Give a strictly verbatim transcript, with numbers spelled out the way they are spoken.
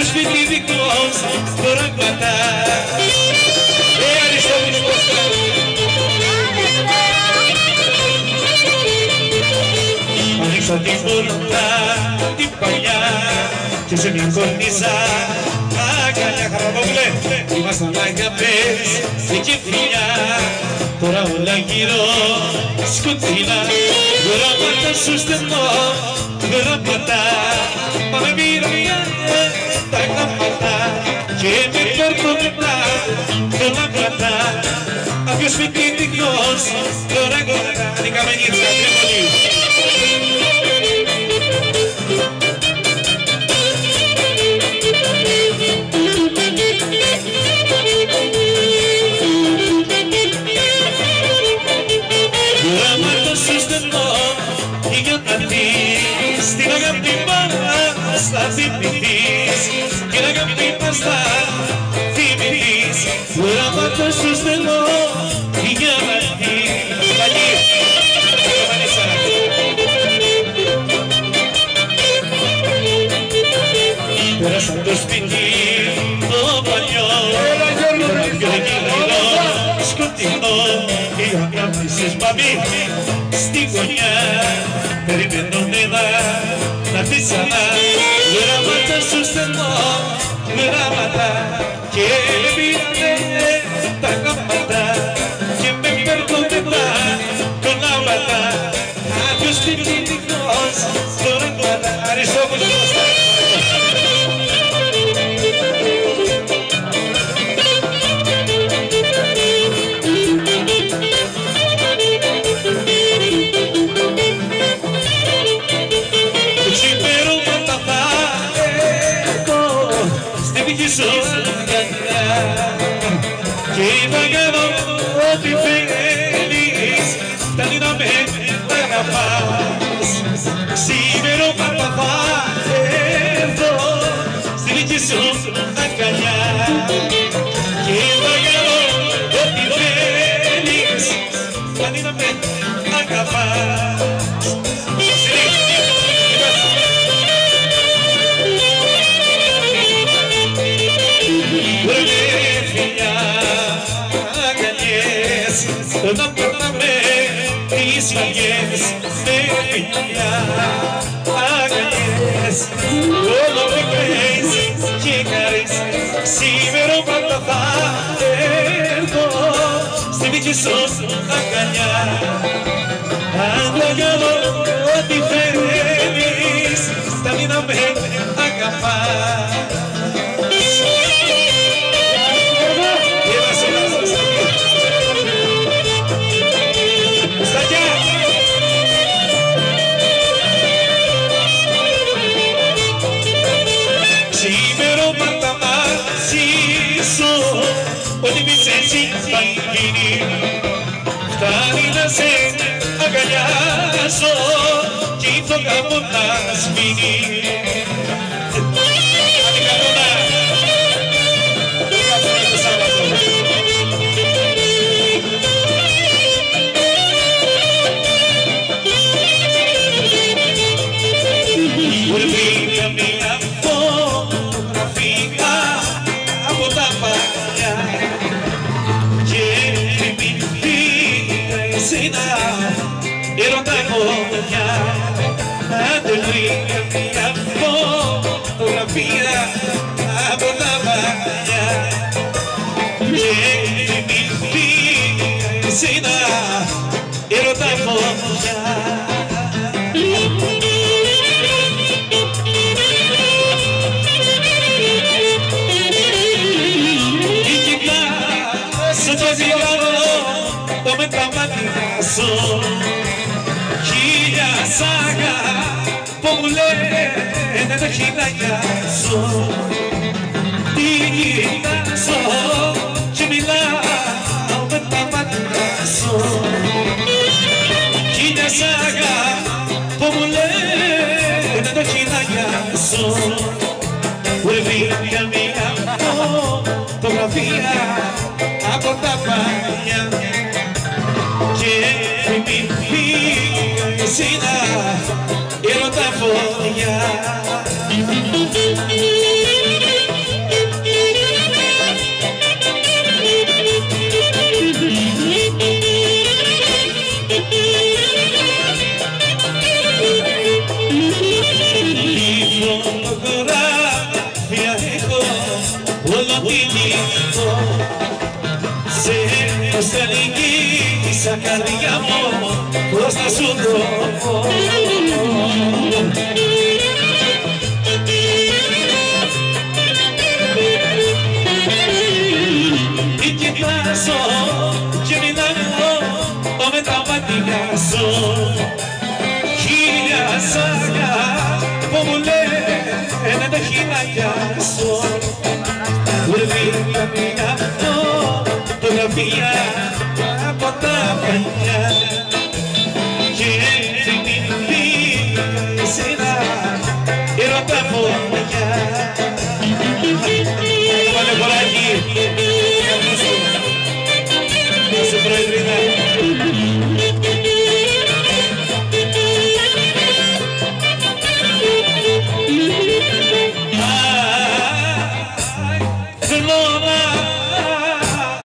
σπίτι δικός τώρα κρατά. Ε, Αριστόπουλος Κώστα. Ανοίξα την πόρτα την παλιά και σε μια κορνίζα αγκαλιά Χαραπαύλε. Ήμασταν αγάπες και φιλιά, τώρα όλα γύρω σκοτεινά. Γράμματα σου στενό, γράμματα, μα με μοιραία τα γράμματα και με κορκονετά γράμματα. Από το σπίτι δικός τώρα κοντά. Η Καμενίτσα, Τρίπολη. Γράμματα σου στενό για να δεις την αγάπη μας θα θυμηθείς, την αγάπη μας θα θυμηθείς. Γράμματα σου στενό για να δεις. Παλί, πέρασαν το σπίτι το παλιό, τώρα πιο γυρνό, σκοτεινό, η αγάπη της μαμί στη γωνιά. Περιμένουνε να έρθει ξανά. Γράμματα σου στενό, γράμματα και πήρανε τα γράμματα και με παίρνονται τα κονάματα. Από το σπίτι δικός τώρα κοντά. Αριστόπουλος Κώστα. Και θα κάνω ό,τι θέλεις, φτάνει να με αγαπάς. Ξημερώματα θα έρθω στη δική σου αγκαλιά και θα κάνω ό,τι θέλεις, φτάνει να με αγαπάς. Να περνάμε τις βαριές με φιλιά, αγκαλιές, όλο μικρές και καρές. Ξημερώματα θα έρθω στη δική σου αγκαλιά. Αν θα κάνω ό,τι θέλεις, φτάνει να με αγαπάς. Ξημερώματα μαζί σου, ό,τι πεις έτσι θα γίνει. Φτάνει να σε αγκαλιάσω κι η φωγά μου να σβήνει. Βρήκα μια φωτογραφία από τα παλιά και θυμήθηκα εσένα, έρωτα φωτιά. Άντε βρήκα μια φωτογραφία από τα παλιά και θυμήθηκα εσένα, έρωτα φωτιά. Με τα μάτια σου χίλια σάγα που μου λένε τα χιλάκια σου. Τι κοιτάζω και μιλάω με τα μάτια σου. Χίλια σάγα που μου λένε τα χιλάκια σου. Βρήκα μια φωτογραφία από τα παλιά και θυμήθηκα εσένα, έρωτα φωτιά. ό,τι νιώθω. Σε προσελκύσα καρδιά μου, πώς να σου το πω. Μη κοιτάζω και μιλάω με τα μάτια σου. Χίλια σάρια που μου λένε τα χιλάκια σου. Βρήκα μια φωτογραφία από τα παιδιά